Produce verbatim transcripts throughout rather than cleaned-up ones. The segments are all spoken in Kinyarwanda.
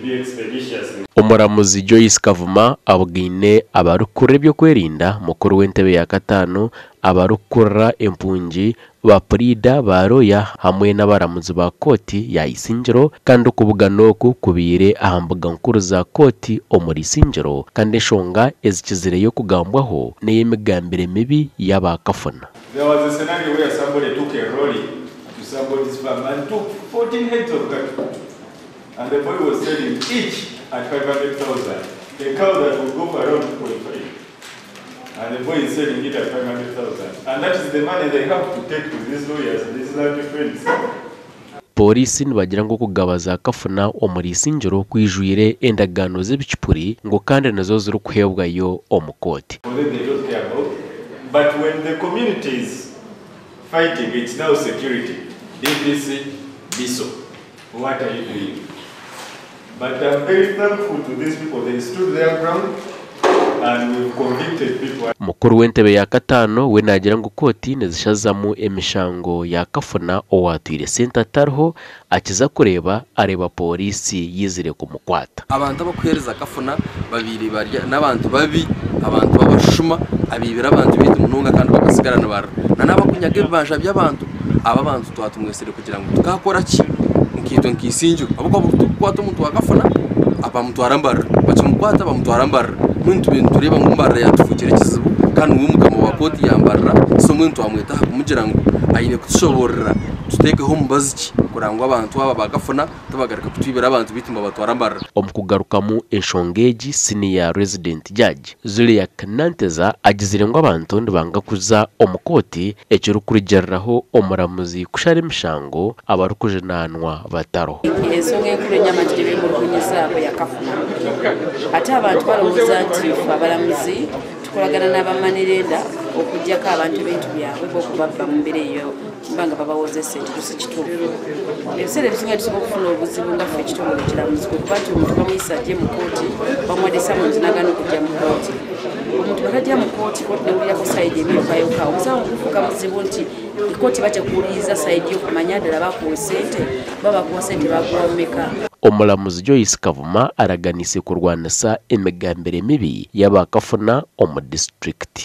be expeditious. Omuramuzi Joyce Kavuma abugaine abarukure byo kwerinda mukuru w'entebe ya katano abarukura empunji ba Prida baroya hamwe n'abaramuzi ba kooti ya Isingiro kandi kubuganoku kubire ahambuga nkuru za kooti omuri Isingiro kandi shonga ezikizire yo kugambwaho n'iyemigambire mibi y'abakafuna. There was a scenario where somebody took a rolling to somebody's farm and took fourteen heads of cattle, and the boy was selling each at five hundred thousand. The cow that would go for around two point five. And the boy is selling it at five hundred thousand. And that is the money they have to take to these lawyers and these land friends. Polisi nibagira ngo kugabaza kafuna omuri Isingiro kwijwire endagano z'ibicipuri ngo kandi nazo ziri kuhebwa yo omukoti. But when the community is fighting, it's now security. D P C, B I S O. What are you doing? But I'm very thankful to these people. They stood their ground and we've convicted people. Mukuru w'entebe ya katano we nagira ngo kooti nezishazamu emishango ya kafuna owatwire senta tarho akiza kureba areba polisi yizire kumukwata. Abantu bakwereza kafuna babiri barya n'abantu babi, abantu babashuma abibira abantu bitu mununga kandi bagasigarana bar na nabakunyaga ibibanja by'abantu aba bantu twatumwesere kugira ngo tukakora ki nkito nkisinju abo kwata umuntu wakafuna aba muntu arambara bacamukwata ba muntu arambara muntu bintu reba ngumbara yatuvukire kizibu kandi umugamo wa kooti yambarra so muntu amweta kumugira ngo ayine kutshoborera tuteke ho mubaziki kurangwa abantu aba bagafuna tubagarika kutwibira abantu bitumba batwarambara. Omukugarukamu enshongeji senior resident judge Zulia Kananteza agizire ngo abantu ndibanga kuza omukoti ekiro kurigerraho omuramuzi kushara emishango abarukujenanwa bataro. Ensonga enkulu enyamatire mu kunyizaabo yakafuna ate abantu balowooza nti abalamuzi tukolagana n'abamanirenda okujjako abantu b'ebintu byabwe bw'okubabba mu mbeera eyo mbanga babawozesa ekiro si kituufu. Ebiseera ebisinga tusobola okufuna obuzibu nga ffe ekitongole ekiramuzi kuba nti omuntu bamuyisa ajje mu kooti bamuwadde samunzi n'agaana okujja mu kooti. Omuntu bw'atajja mu kooti kooti newulirako sayidi ebyokayokaawo omusango gufuuka muzibu nti ikooti bakyekuwuliriza sayidi yokumanya ddala bakuwa ssente baba bakuwa ssente bakuwa mmeka. Omulamuzi Joyce Kavuma araganise kurwanisa emigambire mibi y'abakafuna omu district.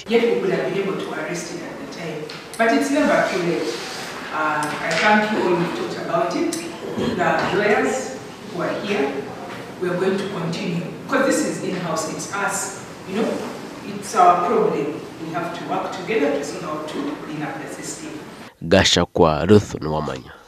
But it's never too late. Uh, I thank you all who talked about it. The lawyers who are here, we are going to continue. Because this is in-house, it's us. You know, it's our problem. We have to work together to see how to clean up the system. Gasha kwa Ruth Nwamanya.